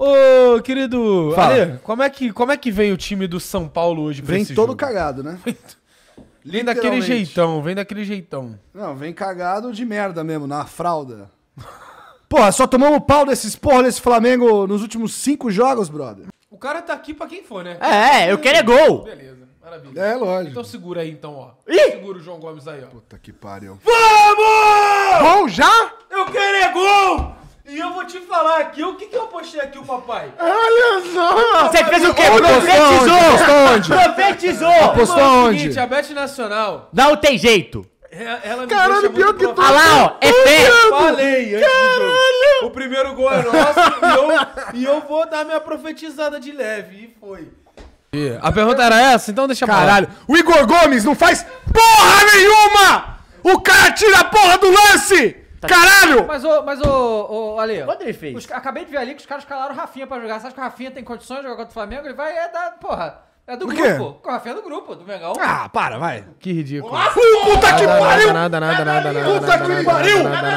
Ô, querido, Fala. Ale, como é que vem o time do São Paulo hoje pra Vem esse todo jogo? cagado, né? Vem daquele Literalmente. vem daquele jeitão. Não, vem cagado de merda mesmo, na fralda. Porra, só tomamos pau desse Flamengo nos últimos 5 jogos, brother. O cara tá aqui pra quem for, né? Eu quero é gol. Beleza, maravilha. É, lógico. Então segura aí, então, ó. Ih! Segura o João Gomes aí, ó. Puta que pariu. Vamos! Bom, já? Eu quero é gol! E eu vou te falar aqui, o que eu postei aqui, o papai? Olha só! Você fez o quê? Apostou onde? Profetizou! Postou Mano, é o onde? seguinte, a Bet Nacional, Não tem jeito. ela me Caralho, deixa pior muito que tu- profeta. Olha lá, ó. É fé. Falei antes do jogo. O primeiro gol é nosso e eu vou dar minha profetizada de leve. E foi. A pergunta era essa? Então deixa pra lá. Caralho, o Igor Gomes não faz porra nenhuma! O cara tira a porra do lance! Caralho! Mas ô, Ale, Quando ele fez? acabei de ver ali que os caras calaram o Rafinha pra jogar. Você acha que o Rafinha tem condições de jogar contra o Flamengo? Ele vai é do Por quê? grupo. O Rafinha é do grupo, do Mengão. Ah, para, vai. Que ridículo. Puta que pariu! Nada. Puta que pariu!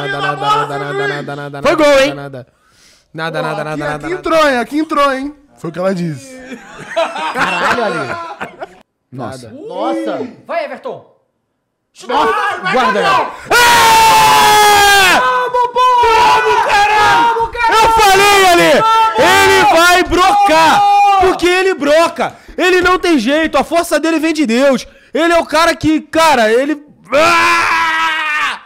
Foi gol, hein? Nada. Aqui entrou, hein? Foi o que ela disse. Caralho, Ali. Nossa. Nossa. Vai, Everton. Guarda ela. Vamos, caralho! Eu falei, Ale! Ele vai brocar! Porque ele broca! Ele não tem jeito, a força dele vem de Deus! Ele é o cara que, cara, ele... Ah!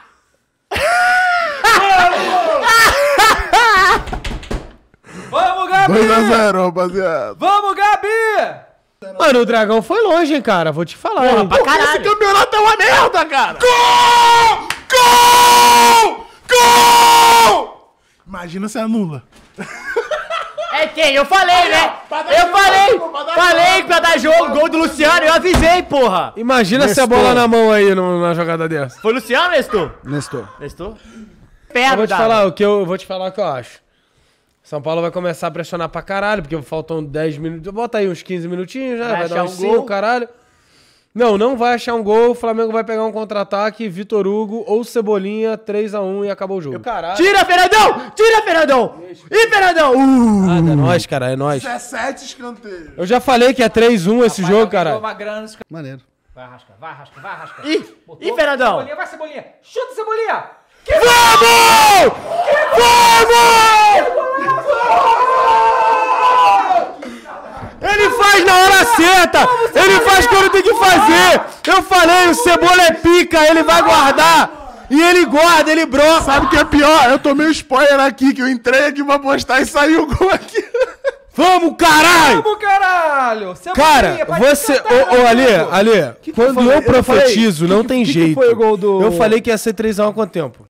Vamos, Gabi! 2x0, rapaziada. Vamos, Gabi! Mano, o Dragão foi longe, hein, cara? Vou te falar, hein? Pra caralho. campeonato é uma merda, cara! Gol! Imagina se anula. É quem? Eu falei, né? Falei pra dar jogo. Gol do Luciano. Eu avisei, porra. Imagina se a bola na mão aí numa jogada dessa. Foi Luciano, Nestor? Nestor. Nestor? Eu Perna, vou te falar o que eu acho. São Paulo vai começar a pressionar pra caralho, porque faltam 10 minutos. Bota aí uns 15 minutinhos, já vai dar achar uns um 5, gol? caralho. Não vai achar um gol. O Flamengo vai pegar um contra-ataque, Vitor Hugo ou Cebolinha, 3x1 e acabou o jogo. Tira, Fernandão! Tira, Fernandão! Ih, Fernandão! É nóis, cara, é nóis. 17 escanteios. Eu já falei que é 3x1 esse jogo, cara. Uma grana. Maneiro. Vai, Arrasca. Ih, Fernandão! Cebolinha, vai, Cebolinha. Chuta, Cebolinha. Ele faz na hora certa! Ele faz quando tem que fazer! Eu falei, o Cebola é pica, ele vai guardar! E ele guarda, ele broca! Sabe o que é pior? Eu tomei um spoiler aqui, que eu entrei aqui pra postar e saiu o gol aqui. Vamos, caralho! Vamos, caralho. Cara, Cebolinha, vai você... cantar, Ô, Ale, amigo. quando falei? eu profetizo, Eu falei, não tem que jeito. foi o gol do- Eu falei que ia ser 3x1 há quanto tempo?